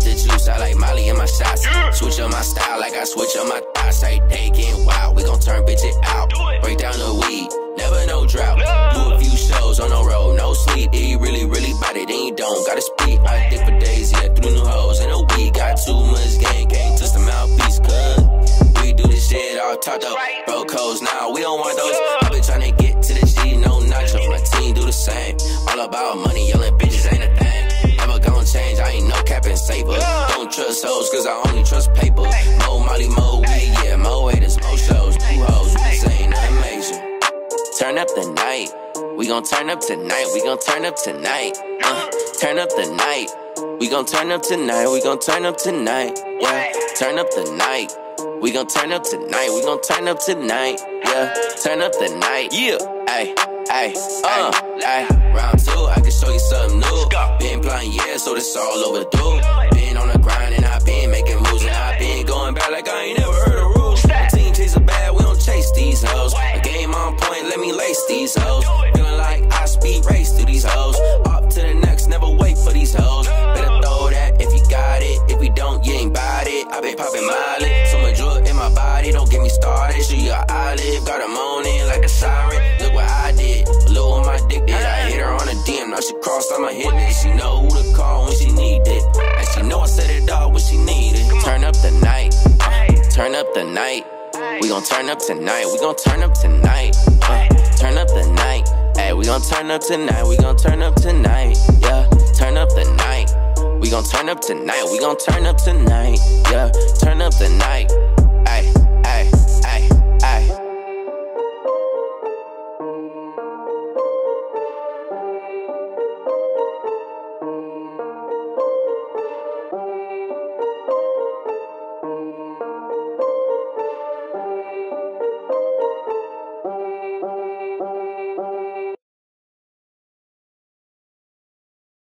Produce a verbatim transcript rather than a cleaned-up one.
the juice, I like Molly in my shots. Switch up my style like I switch up my thoughts. Say they getting wild, we gon' turn bitches out. Break down the weed, never no drought. Do a few shows on the road, no sleep. If you really, really bout it, then you don't gotta speak. I did for days, yeah, through new hoes in a week. Got too much game, can't touch the mouthpiece, cuz we do this shit all talk though. Bro codes, nah, we don't want those. I been tryna get to the G, no nacho. My team do the same. All about money, yelling bitches ain't a thing. Never gon' change, I ain't no cap and saver. Don't trust hoes, cause I only trust paper. Mo Molly, mo weed, yeah, mo haters, mo shows. Two hoes, this ain't nothing major. Turn up the night, we gon' turn up tonight. We gon' turn up tonight, uh, turn up the night. We gon' turn up tonight, we gon' turn up tonight, yeah. Turn up the night, we gon' turn up tonight. We gon' turn up tonight, yeah. Turn up the night, yeah. Ay, ay, uh, ay. Round two, I can show you something new. Been playing, yeah, so this all overdue. Been on the grind and I been making moves. And I been going back like I ain't never heard of rules. The team chase a bad, we don't chase these hoes. A game on point, let me lace these hoes. Feeling like I speed race through these hoes. Up to the next, never wait for these hoes. Better throw that if you got it. If we don't, you ain't bout it. I been popping Molly, so much drug in my body. Don't get me started. Show you how I live. Got her moaning like a siren. Look what I did. A little on my dick did. I hit her on a D M. Now she crossed on my hit list. She know who to call when she need it. And she know I said it all when she needed. Turn up the night. Uh, turn up the night. We gon' turn up tonight. We gon' turn up tonight. Uh, turn up the night. Hey, we gon' turn up tonight. We gon' turn up tonight. Yeah, turn up the night. We gon' turn up tonight. We gon' turn up tonight. Yeah, turn up the night.